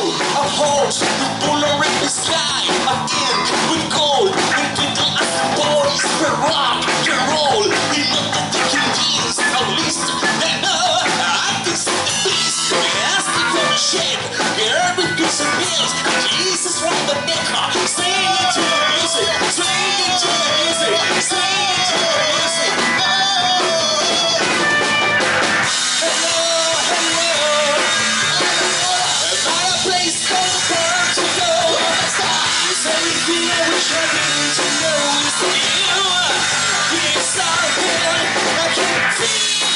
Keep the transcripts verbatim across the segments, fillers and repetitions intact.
a horse with buller in the sky, an ink with gold, and twinkle as the boys for rock and roll. We look at the Canadians, at least they know I can see the beast. We're asking for a shake, urban goods and bills, Jesus from the Mecca, sing it to the music, sing it to the music, sing it to the music. Hello, hello, about a place called Portugal. It's everything I wish I didn't to know is you. It's our head, I can feel.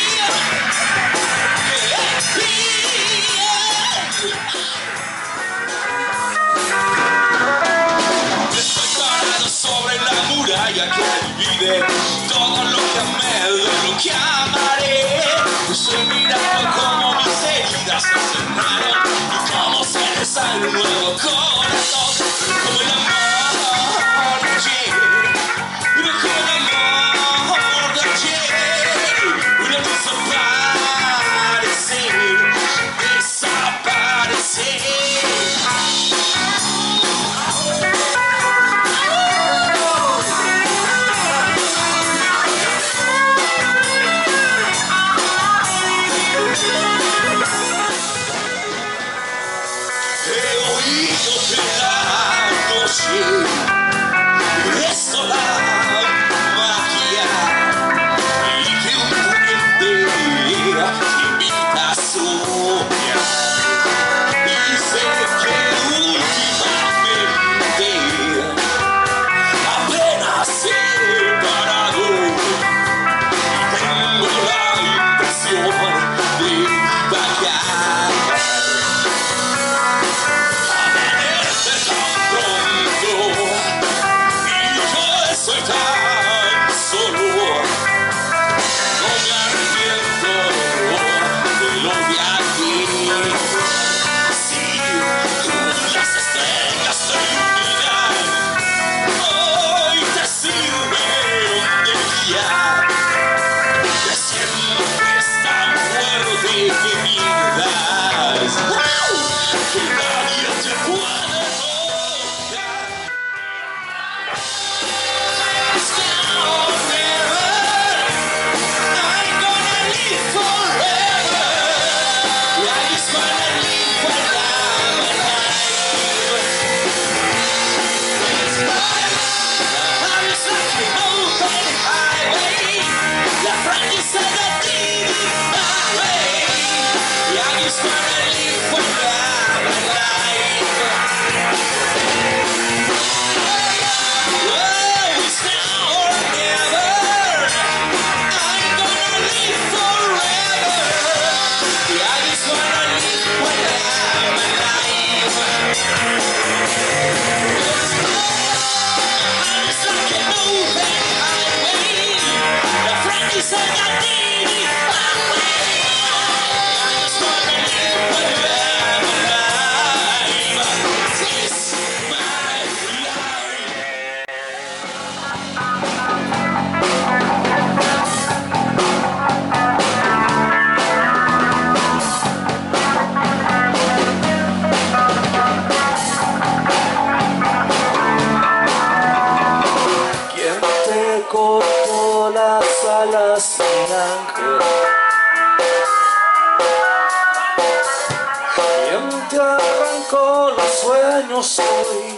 Estoy parado sobre la muralla que divide todo lo que amé de lo que amaré. Estoy mirando como mis heridas se cerraron y cómo se deshace un nuevo corazón. Como el amor de ayer, como el amor de ayer, una desaparecer, desaparecer. Esto la magia y que un juguete invita a soñar. Y sé que últimamente apenas he parado y tengo la impresión de vagar. Amanece tan pronto. Soy tan solo, no me arrepiento de lo de aquí. Si las estrellas te iluminan, hoy te sirvieron de guía, que siempre es tan fuerte que mientas, que nadie te puede tocar. Cortó las alas del ángel, quien te arrancó los sueños hoy.